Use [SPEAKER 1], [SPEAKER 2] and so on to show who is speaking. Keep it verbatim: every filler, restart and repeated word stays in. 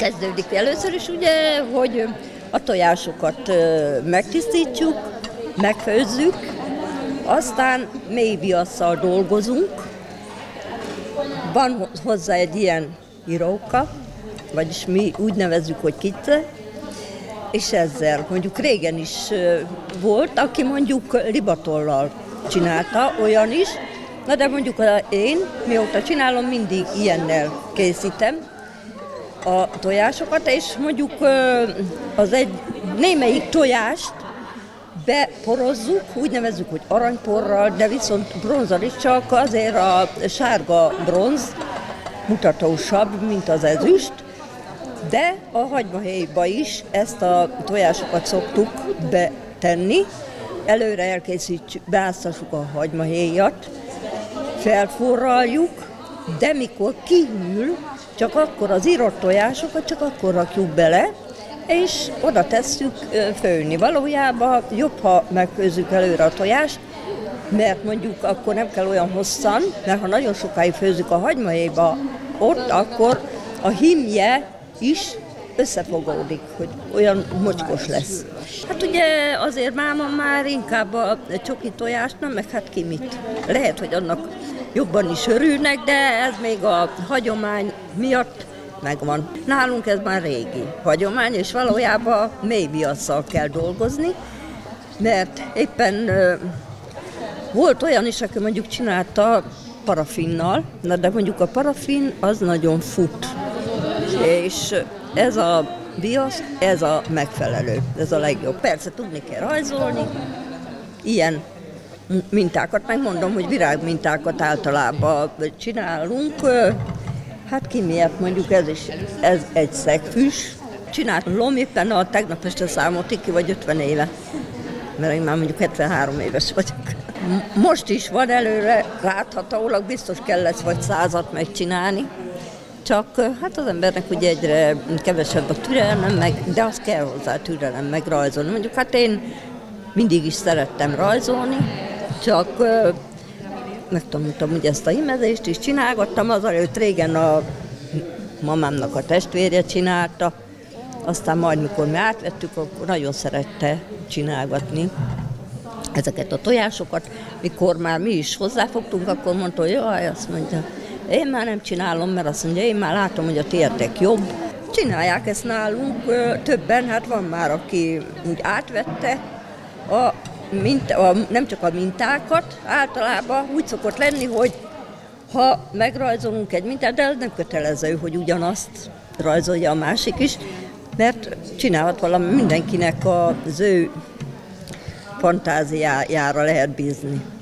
[SPEAKER 1] kezdődik először is ugye, hogy a tojásokat megtisztítjuk, megfőzzük, aztán mély viasszal dolgozunk. Van hozzá egy ilyen íróka, vagyis mi úgy nevezzük, hogy kitce, és ezzel mondjuk régen is volt, aki mondjuk libatollal csinálta, olyan is, na de mondjuk én, mióta csinálom, mindig ilyennel készítem a tojásokat, és mondjuk az egy némelyik tojást beporozzuk, úgy nevezzük, hogy aranyporral, de viszont bronzzal is, csak azért a sárga bronz mutatósabb, mint az ezüst, de a hagymahéjba is ezt a tojásokat szoktuk betenni. Előre elkészítjük, beáztassuk a hagymahéjat, felforraljuk, de mikor kihűl, csak akkor az írott tojásokat csak akkor rakjuk bele, és oda tesszük főni. Valójában jobb, ha megfőzzük előre a tojást, mert mondjuk akkor nem kell olyan hosszan, mert ha nagyon sokáig főzzük a hagymahéjba ott, akkor a hímje is összefogódik, hogy olyan mocskos lesz. Hát ugye azért máma már inkább a csoki tojást nem, meg hát ki mit. Lehet, hogy annak jobban is örülnek, de ez még a hagyomány miatt megvan. Nálunk ez már régi hagyomány, és valójában mély viasszal kell dolgozni, mert éppen uh, volt olyan is, aki mondjuk csinálta parafinnal, na de mondjuk a parafin az nagyon fut, és ez a viasz, ez a megfelelő, ez a legjobb. Persze tudni kell rajzolni, ilyen mintákat, megmondom, hogy virágmintákat általában csinálunk. Hát ki miért mondjuk ez is, ez egy szegfüst. Csinálom éppen a tegnap este számoltig ki, vagy ötven éve, mert én már mondjuk hetvenhárom éves vagyok. Most is van előre, láthatólag biztos kell lesz vagy százat megcsinálni, csak hát az embernek ugye egyre kevesebb a türelem, meg, de az kell hozzá türelem, meg rajzolni. Mondjuk hát én mindig is szerettem rajzolni, csak megtanultam ugye ezt a hímezést is, csinálgattam, azelőtt régen a mamámnak a testvérje csinálta, aztán majd mikor mi átvettük, akkor nagyon szerette csinálgatni ezeket a tojásokat. Mikor már mi is hozzáfogtunk, akkor mondta, hogy jaj, azt mondja, én már nem csinálom, mert azt mondja, én már látom, hogy a tiétek jobb. Csinálják ezt nálunk többen, hát van már, aki úgy átvette a minta, a, nem csak a mintákat, általában úgy szokott lenni, hogy ha megrajzolunk egy mintát, de ez nem kötelező, hogy ugyanazt rajzolja a másik is, mert csinálhat valami, mindenkinek az ő fantáziájára lehet bízni.